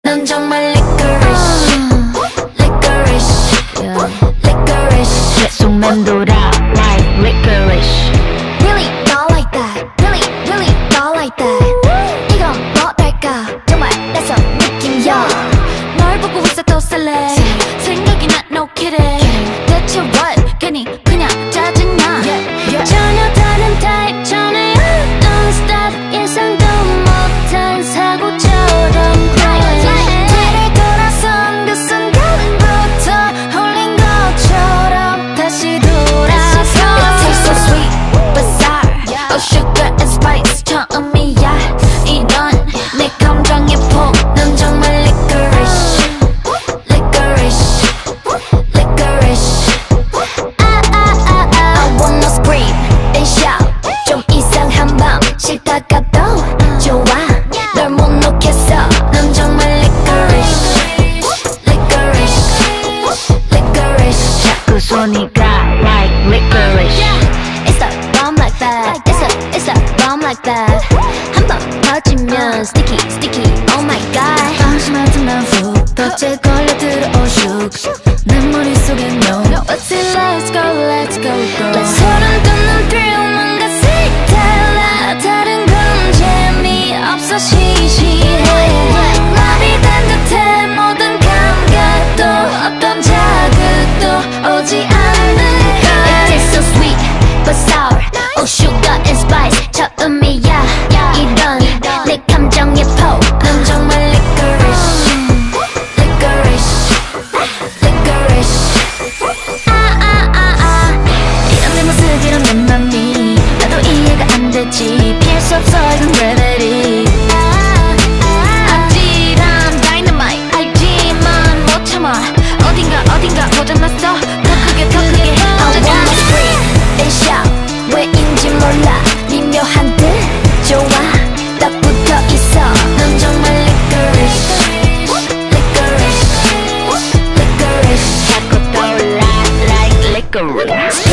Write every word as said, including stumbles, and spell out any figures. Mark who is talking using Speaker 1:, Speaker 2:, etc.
Speaker 1: 넌 정말 licorice, licorice, licorice.
Speaker 2: 계속 맴돌아 like licorice.
Speaker 1: Really not like that, really, really not like that. 이건 뭐랄까 정말 낯선 느낌이야. 널 보고 있어 또 설레. 생각이 나 no kidding. 대체 what 괜히 그냥 짜증나. 전혀 다른 타입 전에 어떤 스타일 예상도 못한 사고처럼 뒤를 돌아선 그 순간부터 홀린 것처럼 다시 돌아서. It tastes so sweet, bizarre. Oh sugar and spice 처음이야 이런 내 감정의 폭. 넌 정말 licorice, licorice, licorice. I, I, I, I, I wanna scream and shout. 좀 이상한 밤 싫다가도 좋아. 널 못 놓겠어. 넌 정말 licorice, licorice, licorice.
Speaker 2: 자꾸 손이 가 like licorice.
Speaker 1: It's a bomb like that. It's a, it's a bomb like that. 한번 퍼지면 sticky, sticky. Oh my god.
Speaker 3: 방심하지 마 훅 덫에 걸려들어 오죽 내 머릿속에 no What's it let's go let's go go
Speaker 1: 소름 돋는 thrill 뭔가 색달라. 다른 건 재미없어 시시해. 마비 된 듯해 모든 감각도 어떤 자극도 오지 않는 걸. It tastes so sweet but sour. Oh sugar and spice 처음이야 이런 내 감정의 폭. 넌 정말 licorice, licorice, licorice. 아, 아, 아, 아.
Speaker 3: 이런 내 모습 이런 내 맘이 나도 이해가 안 되지 피할 수 없어 이건 gravity
Speaker 1: 아찔한 dynamite 알지만 못 참아. 어딘가 어딘가 고장났어. 더 크게 더 크게 해. I wanna scream and shout. 왜인지 몰라 미묘한 듯 좋아. 딱 붙어 있어. 넌 정말 licorice, licorice, licorice.
Speaker 2: 자꾸 떠올라 like licorice.